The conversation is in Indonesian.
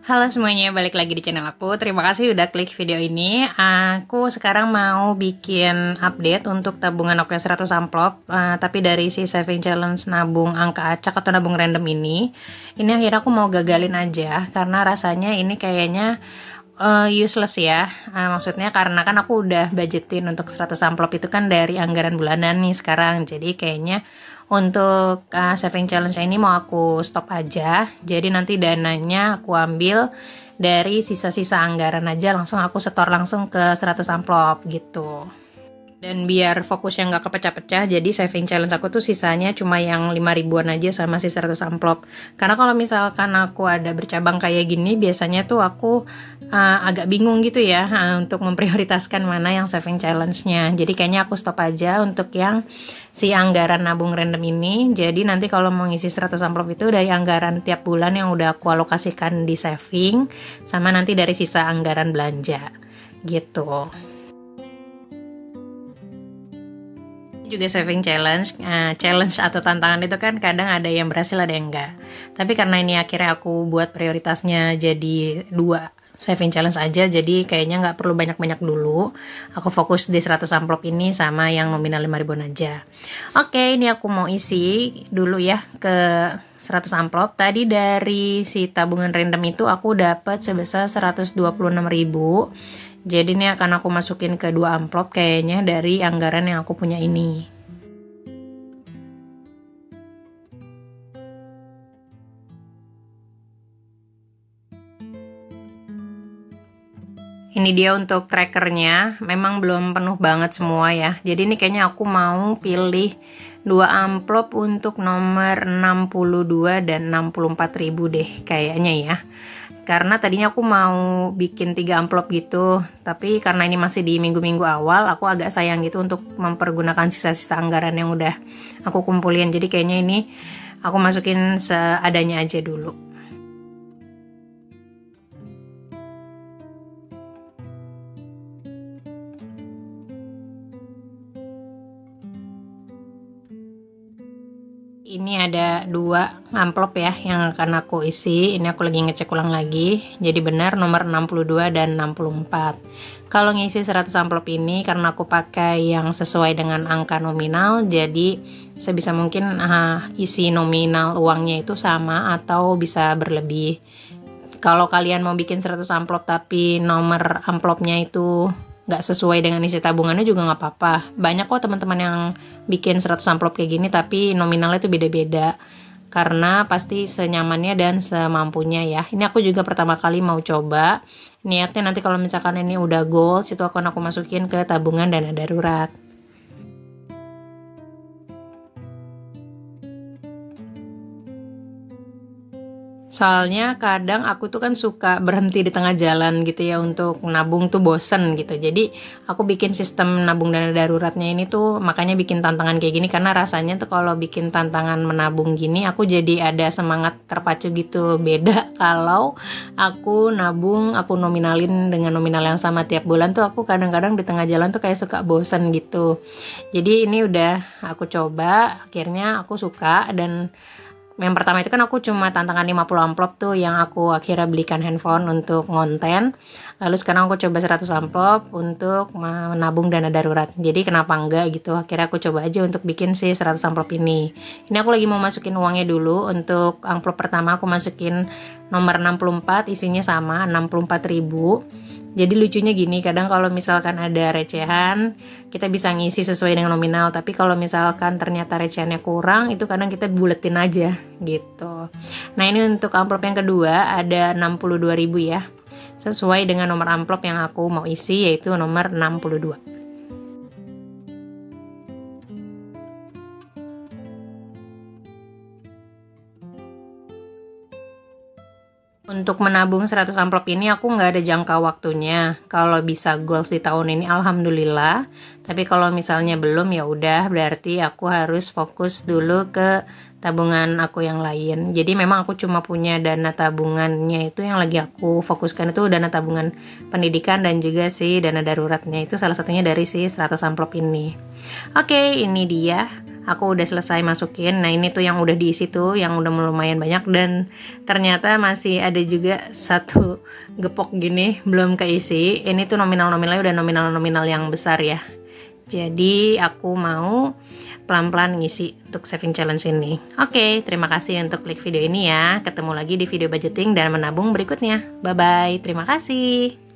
Halo semuanya, balik lagi di channel aku. Terima kasih udah klik video ini. Aku sekarang mau bikin update untuk tabungan aku yang 100 amplop, tapi dari si saving challenge nabung angka acak atau nabung random ini akhirnya aku mau gagalin aja karena rasanya ini kayaknya useless ya. Maksudnya karena kan aku udah budgetin untuk 100 amplop itu kan dari anggaran bulanan nih sekarang. Jadi kayaknya untuk saving challenge ini mau aku stop aja. Jadi nanti dananya aku ambil dari sisa-sisa anggaran aja, langsung aku setor langsung ke 100 amplop gitu. Dan biar fokusnya nggak kepecah-pecah, jadi saving challenge aku tuh sisanya cuma yang 5 ribuan aja sama si 100 amplop. Karena kalau misalkan aku ada bercabang kayak gini, biasanya tuh aku agak bingung gitu ya untuk memprioritaskan mana yang saving challenge-nya. Jadi kayaknya aku stop aja untuk yang si anggaran nabung random ini. Jadi nanti kalau mau ngisi 100 amplop itu dari anggaran tiap bulan yang udah aku alokasikan di saving, sama nanti dari sisa anggaran belanja gitu. Juga saving challenge, challenge atau tantangan itu kan kadang ada yang berhasil ada yang enggak. Tapi karena ini akhirnya aku buat prioritasnya jadi 2 saving challenge aja, jadi kayaknya nggak perlu banyak-banyak dulu. Aku fokus di 100 amplop ini sama yang nominal 5 ribuan aja. Oke, ini aku mau isi dulu ya ke 100 amplop. Tadi dari si tabungan random itu aku dapat sebesar 126.000. Jadi ini akan aku masukin ke 2 amplop kayaknya dari anggaran yang aku punya ini. Ini dia untuk trackernya, memang belum penuh banget semua ya. Jadi ini kayaknya aku mau pilih 2 amplop untuk nomor 62 dan 64.000 deh kayaknya ya. Karena tadinya aku mau bikin 3 amplop gitu, tapi karena ini masih di minggu-minggu awal, aku agak sayang gitu untuk mempergunakan sisa-sisa anggaran yang udah aku kumpulin. Jadi kayaknya ini aku masukin seadanya aja dulu. Ini ada 2 amplop ya yang akan aku isi. Ini aku lagi ngecek ulang lagi. Jadi benar nomor 62 dan 64. Kalau ngisi 100 amplop ini karena aku pakai yang sesuai dengan angka nominal, jadi sebisa mungkin isi nominal uangnya itu sama atau bisa berlebih. Kalau kalian mau bikin 100 amplop tapi nomor amplopnya itu nggak sesuai dengan isi tabungannya juga nggak apa-apa. Banyak kok teman-teman yang bikin 100 amplop kayak gini tapi nominalnya itu beda-beda. Karena pasti senyamannya dan semampunya ya. Ini aku juga pertama kali mau coba. Niatnya nanti kalau misalkan ini udah goals, itu akan aku masukin ke tabungan dana darurat. Soalnya kadang aku tuh kan suka berhenti di tengah jalan gitu ya, untuk nabung tuh bosen gitu. Jadi aku bikin sistem nabung dana daruratnya ini tuh makanya bikin tantangan kayak gini, karena rasanya tuh kalau bikin tantangan menabung gini aku jadi ada semangat terpacu gitu. Beda kalau aku nabung, aku nominalin dengan nominal yang sama tiap bulan tuh aku kadang-kadang di tengah jalan tuh kayak suka bosen gitu. Jadi ini udah aku coba, akhirnya aku suka. Dan yang pertama itu kan aku cuma tantangan 50 amplop tuh yang aku akhirnya belikan handphone untuk ngonten. Lalu sekarang aku coba 100 amplop untuk menabung dana darurat. Jadi kenapa enggak gitu, akhirnya aku coba aja untuk bikin si 100 amplop ini. Ini aku lagi mau masukin uangnya dulu. Untuk amplop pertama aku masukin nomor 64, isinya sama 64.000. Jadi lucunya gini, kadang kalau misalkan ada recehan, kita bisa ngisi sesuai dengan nominal. Tapi kalau misalkan ternyata recehannya kurang, itu kadang kita buletin aja gitu. Nah ini untuk amplop yang kedua ada 62.000 ya. Sesuai dengan nomor amplop yang aku mau isi, yaitu nomor 62. Untuk menabung 100 amplop ini aku nggak ada jangka waktunya. Kalau bisa goals di tahun ini alhamdulillah. Tapi kalau misalnya belum ya udah, berarti aku harus fokus dulu ke tabungan aku yang lain. Jadi memang aku cuma punya dana tabungannya itu yang lagi aku fokuskan itu dana tabungan pendidikan dan juga si dana daruratnya itu salah satunya dari si 100 amplop ini. Oke, ini dia aku udah selesai masukin. Nah ini tuh yang udah diisi tuh, yang udah lumayan banyak, dan ternyata masih ada juga satu gepok gini belum keisi. Ini tuh nominalnya udah nominal yang besar ya. Jadi aku mau pelan-pelan ngisi untuk saving challenge ini. Oke, terima kasih untuk klik video ini ya. Ketemu lagi di video budgeting dan menabung berikutnya. Bye-bye, terima kasih.